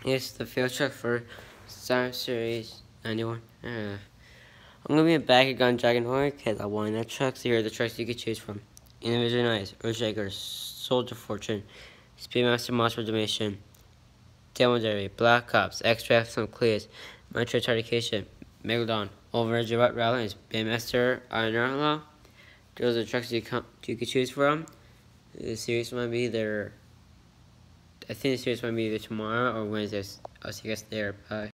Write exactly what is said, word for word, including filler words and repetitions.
It's the field truck for Star Series ninety-one. Uh, I'm gonna be a bag of Gun Dragon Horror because I wanted that truck. So here are the trucks you could choose from: Individual Nice, Earthshaker, Soldier Fortune, Speedmaster Monster Dimension, Demo Derby, Black Ops, Extract from Clears, Metro Tardication, Megalodon, Overage Rat Rallies, Bandmaster, Iron Outlaw. Those are the trucks you, can, you could choose from. The series might be either, I think the series might be either tomorrow or Wednesday. I'll see you guys there. Bye.